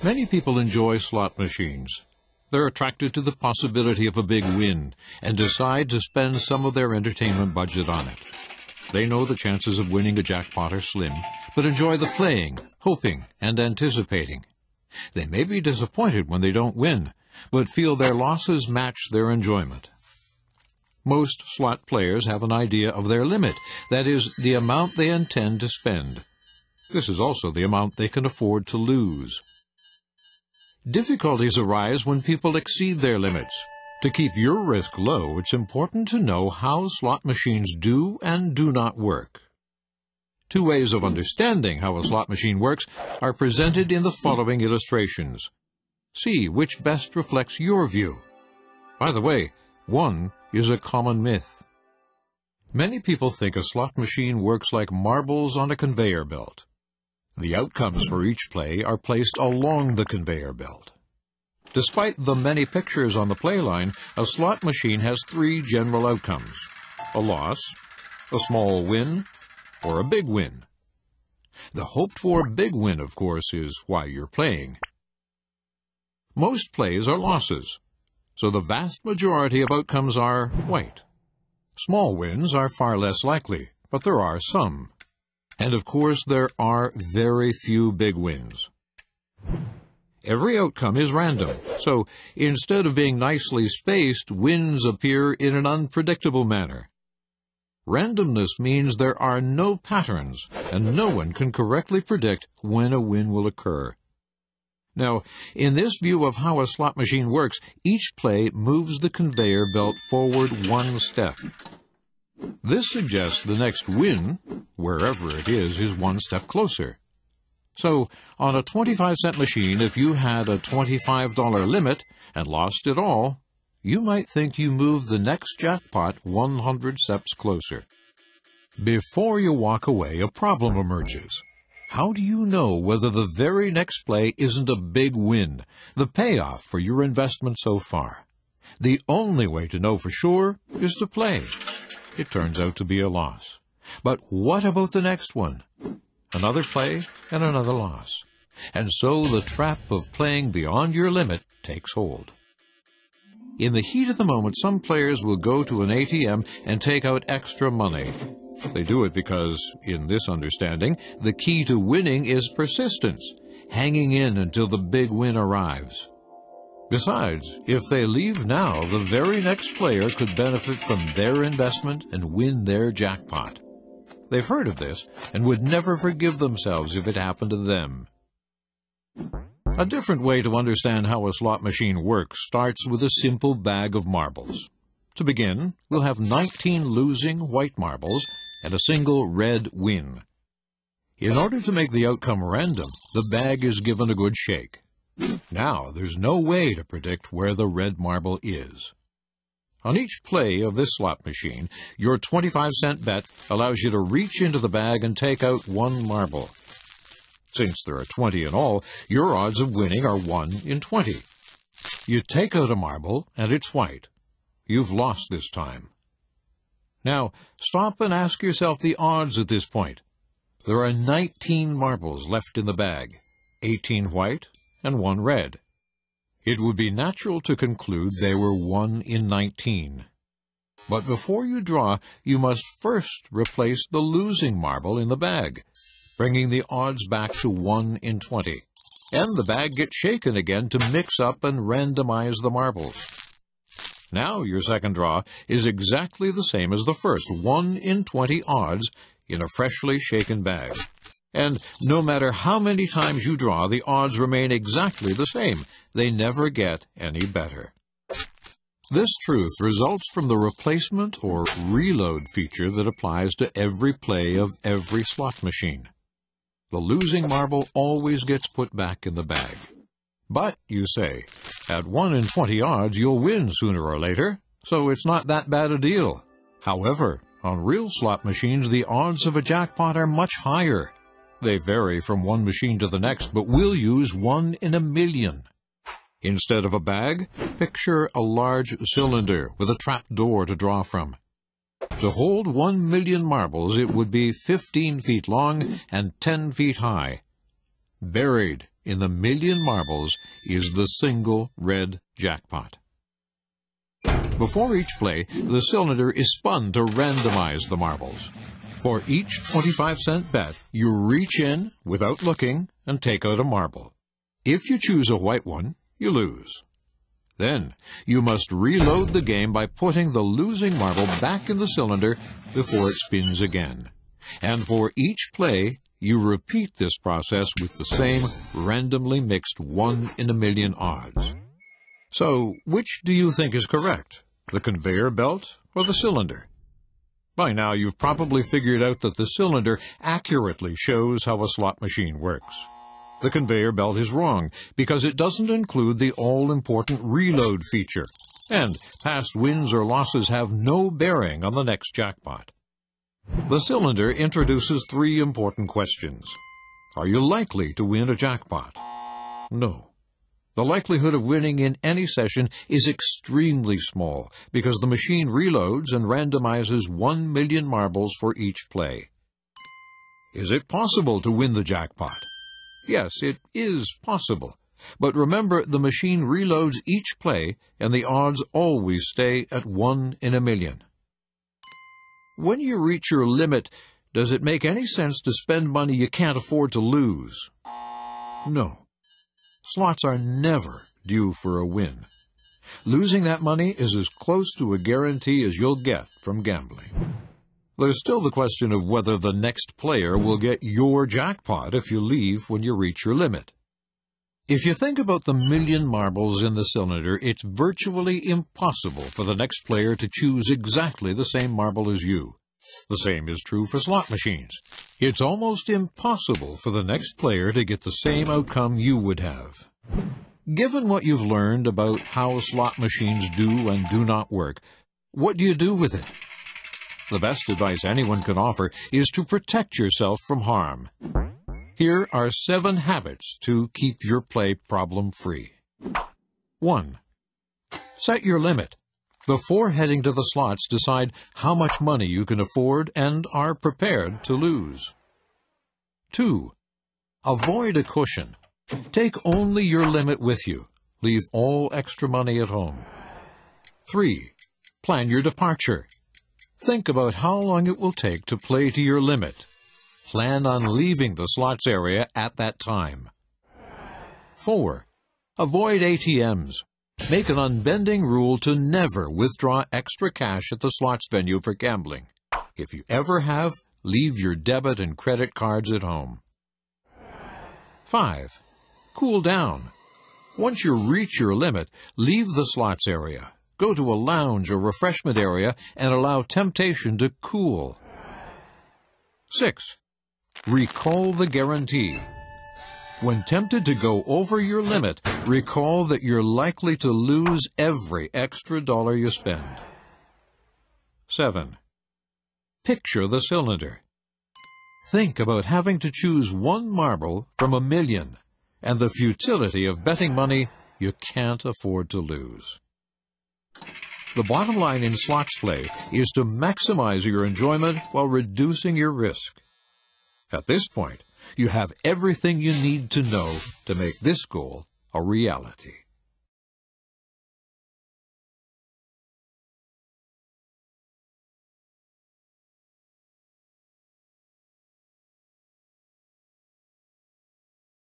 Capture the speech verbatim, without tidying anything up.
Many people enjoy slot machines. They're attracted to the possibility of a big win and decide to spend some of their entertainment budget on it. They know the chances of winning a jackpot are slim, but enjoy the playing, hoping, and anticipating. They may be disappointed when they don't win, but feel their losses match their enjoyment. Most slot players have an idea of their limit, that is, the amount they intend to spend. This is also the amount they can afford to lose. Difficulties arise when people exceed their limits. To keep your risk low, it's important to know how slot machines do and do not work. Two ways of understanding how a slot machine works are presented in the following illustrations. See which best reflects your view. By the way, one is a common myth. Many people think a slot machine works like marbles on a conveyor belt. The outcomes for each play are placed along the conveyor belt. Despite the many pictures on the play line, a slot machine has three general outcomes: a loss, a small win, or a big win. The hoped-for big win, of course, is why you're playing. Most plays are losses, so the vast majority of outcomes are white. Small wins are far less likely, but there are some. And of course, there are very few big wins. Every outcome is random, so instead of being nicely spaced, wins appear in an unpredictable manner. Randomness means there are no patterns, and no one can correctly predict when a win will occur. Now, in this view of how a slot machine works, each play moves the conveyor belt forward one step. This suggests the next win, wherever it is, is one step closer. So, on a twenty-five cent machine, if you had a twenty-five dollar limit and lost it all, you might think you moved the next jackpot one hundred steps closer. Before you walk away, a problem emerges. How do you know whether the very next play isn't a big win, the payoff for your investment so far? The only way to know for sure is to play. It turns out to be a loss. But what about the next one? Another play and another loss. And so the trap of playing beyond your limit takes hold. In the heat of the moment, some players will go to an A T M and take out extra money. They do it because, in this understanding, the key to winning is persistence, hanging in until the big win arrives. Besides, if they leave now, the very next player could benefit from their investment and win their jackpot. They've heard of this and would never forgive themselves if it happened to them. A different way to understand how a slot machine works starts with a simple bag of marbles. To begin, we'll have nineteen losing white marbles and a single red win. In order to make the outcome random, the bag is given a good shake. Now, there's no way to predict where the red marble is. On each play of this slot machine, your twenty-five cent bet allows you to reach into the bag and take out one marble. Since there are twenty in all, your odds of winning are one in twenty. You take out a marble, and it's white. You've lost this time. Now, stop and ask yourself the odds at this point. There are nineteen marbles left in the bag, eighteen white and one red. It would be natural to conclude they were one in nineteen. But before you draw, you must first replace the losing marble in the bag, bringing the odds back to one in twenty. And the bag gets shaken again to mix up and randomize the marbles. Now your second draw is exactly the same as the first, one in twenty odds in a freshly shaken bag. And no matter how many times you draw, the odds remain exactly the same. They never get any better. This truth results from the replacement or reload feature that applies to every play of every slot machine. The losing marble always gets put back in the bag. But, you say, at one in twenty odds, you'll win sooner or later, so it's not that bad a deal. However, on real slot machines, the odds of a jackpot are much higher. They vary from one machine to the next, but we'll use one in a million. Instead of a bag, picture a large cylinder with a trap door to draw from. To hold one million marbles, it would be fifteen feet long and ten feet high. Buried in the million marbles is the single red jackpot. Before each play, the cylinder is spun to randomize the marbles. For each twenty-five cent bet, you reach in without looking and take out a marble. If you choose a white one, you lose. Then, you must reload the game by putting the losing marble back in the cylinder before it spins again. And for each play, you repeat this process with the same randomly mixed one in a million odds. So, which do you think is correct? The conveyor belt or the cylinder? By now, you've probably figured out that the cylinder accurately shows how a slot machine works. The conveyor belt is wrong because it doesn't include the all-important reload feature, and past wins or losses have no bearing on the next jackpot. The cylinder introduces three important questions. Are you likely to win a jackpot? No. The likelihood of winning in any session is extremely small because the machine reloads and randomizes one million marbles for each play. Is it possible to win the jackpot? Yes, it is possible. But remember, the machine reloads each play, and the odds always stay at one in a million. When you reach your limit, does it make any sense to spend money you can't afford to lose? No. Slots are never due for a win. Losing that money is as close to a guarantee as you'll get from gambling. There's still the question of whether the next player will get your jackpot if you leave when you reach your limit. If you think about the million marbles in the cylinder, it's virtually impossible for the next player to choose exactly the same marble as you. The same is true for slot machines. It's almost impossible for the next player to get the same outcome you would have. Given what you've learned about how slot machines do and do not work, what do you do with it? The best advice anyone can offer is to protect yourself from harm. Here are seven habits to keep your play problem-free. One. Set your limit. Before heading to the slots, decide how much money you can afford and are prepared to lose. Two. Avoid a cushion. Take only your limit with you. Leave all extra money at home. Three. Plan your departure. Think about how long it will take to play to your limit. Plan on leaving the slots area at that time. Four. Avoid A T Ms. Make an unbending rule to never withdraw extra cash at the slots venue for gambling. If you ever have, leave your debit and credit cards at home. Five. Cool down. Once you reach your limit, leave the slots area. Go to a lounge or refreshment area and allow temptation to cool. Six. Recall the guarantee. When tempted to go over your limit, recall that you're likely to lose every extra dollar you spend. Seven. Picture the cylinder. Think about having to choose one marble from a million and the futility of betting money you can't afford to lose. The bottom line in slots play is to maximize your enjoyment while reducing your risk. At this point, you have everything you need to know to make this goal a reality.